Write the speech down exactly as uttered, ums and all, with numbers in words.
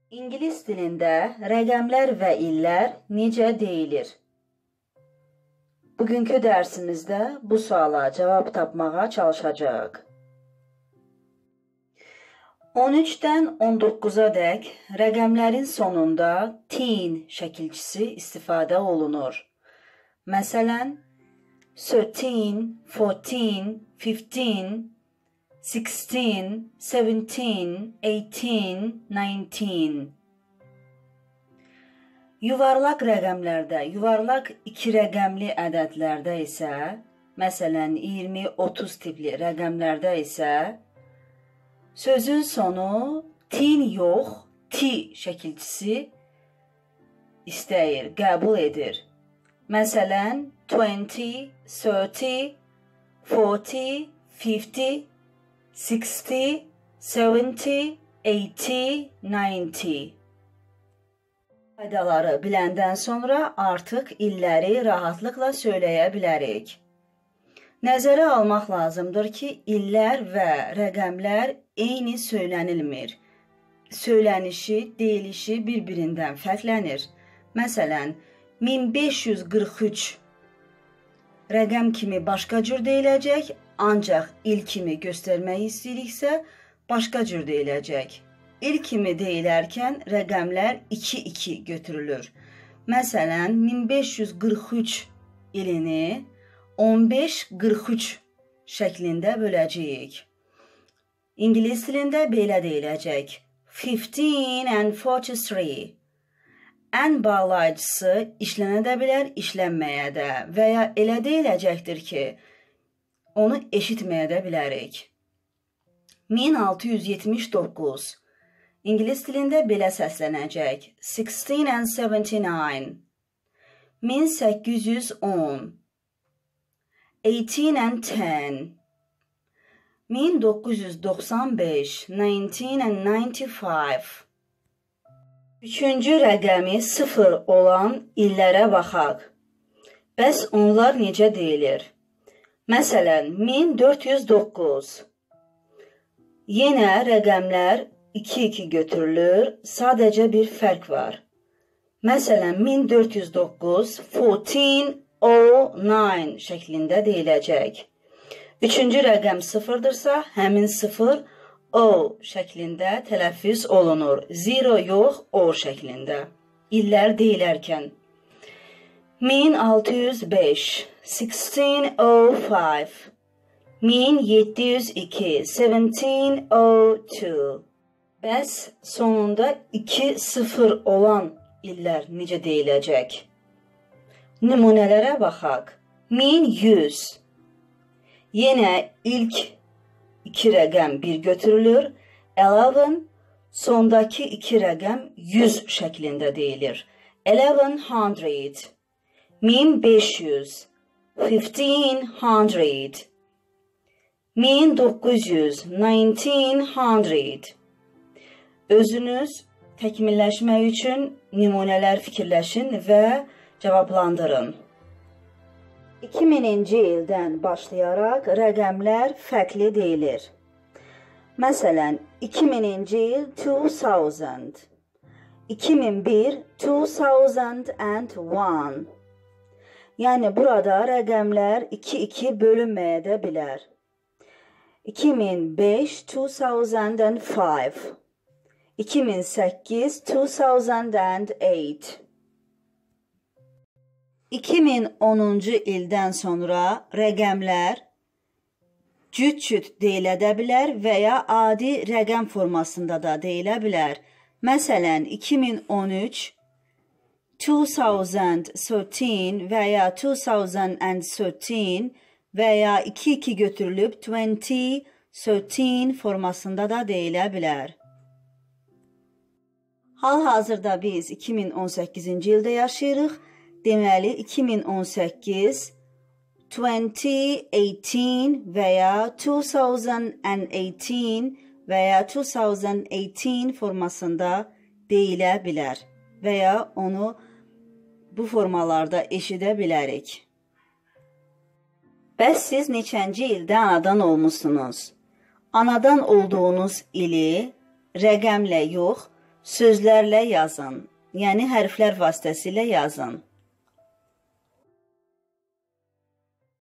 İngilis dilində rəqəmlər və illər necə deyilir? Bugünkü dərsimizdə bu suala cavab tapmağa çalışacağıq. on üçdən on doqquza dək rəqəmlərin sonunda teen şəkilçisi istifadə olunur. Məsələn, thirteen, fourteen, fifteen, sixteen, seventeen, eighteen, nineteen. Yuvarlaq rəqəmlərdə, yuvarlaq iki rəqəmli ədədlərdə isə, məsələn, iyirmi, otuz tipli rəqəmlərdə isə, sözün sonu teen yox, t şəkilçisi istəyir, qəbul edir. Məsələn, twenty, thirty, forty, fifty, sixty, seventy, eighty, ninety. Qaydaları biləndən sonra artıq illəri rahatlıqla söyləyə bilərik. Nəzərə almaq lazımdır ki, illər və rəqəmlər eyni söylənilmir. Söylənişi, deyilişi bir-birindən fərqlənir. Məsələn, min beş yüz qırx üç rəqəm kimi başqa cür deyiləcək, ancaq il kimi göstərmək istəyiriksə, başqa cür deyiləcək. İl kimi deyilərkən rəqəmlər iki iki götürülür. Məsələn, min beş yüz qırx üç ilini on beş qırx üç şəklində böləcəyik. İngilis dilində belə deyiləcək. fifteen and forty-three. Ən bağlayıcısı işlənə də bilər, işlənməyə də və ya elə deyiləcəkdir ki, onu eşitməyə də bilərik. min altı yüz yetmiş doqquz. İngilis dilində belə səslənəcək. sixteen and seventy-nine. min səkkiz yüz on. eighteen and ten. min doqquz yüz doxsan beş. nineteen and ninety-five. Üçüncü rəqəmi sıfır olan illərə baxaq. Bəs onlar necə deyilir? Məsələn, min dörd yüz doqquz. Yenə rəqəmlər iki iki götürülür, sadəcə bir fərq var. Məsələn, min dörd yüz doqquz, fourteen oh nine şəklində deyiləcək. Üçüncü rəqəm sıfırdırsa, həmin sıfır o şəklində tələffüz olunur. Zero yox, o şəklində. İllər deyilərkən. min altı yüz beş, sixteen oh five. min yeddi yüz iki, seventeen oh two. Bəs sonunda iki sıfır olan illər necə deyiləcək? Nümunələrə baxaq. min yüz. Yenə ilk iki rəqəm bir götürülür. eleven, sondakı iki rəqəm yüz şəklində deyilir. eleven hundred. min beş yüz. fifteen hundred. min doqquz yüz. nineteen hundred. Özünüz təkmilləşmək üçün nümunələr fikirləşin və cavablandırın. iki mininci ildən başlayaraq rəqəmlər fərqli deyilir. Məsələn, iki mininci il two thousand. iki min bir two thousand one. Yəni burada rəqəmlər iki iki bölünməyə də bilər. iki min beş two thousand five. iki min səkkiz two thousand eight. iki min onuncu ildən sonra rəqəmlər cüt-cüt deyilə də bilər və ya adi rəqəm formasında da deyilə bilər. Məsələn, iki min on üç, two thousand thirteen və ya two thousand thirteen və ya iki iki götürülüb twenty thirteen formasında da deyilə bilər. Hal-hazırda biz iki min on səkkizinci ildə yaşayırıq. Deməli, iki min on səkkiz, twenty eighteen və ya two thousand eighteen və ya two thousand eighteen formasında deyilə bilər və ya onu bu formalarda eşidə bilərik. Bəs siz neçənci ildə anadan olmuşsunuz? Anadan olduğunuz ili rəqəmlə yox, Sözlərlə yazın, yəni hərflər vasitəsilə yazın.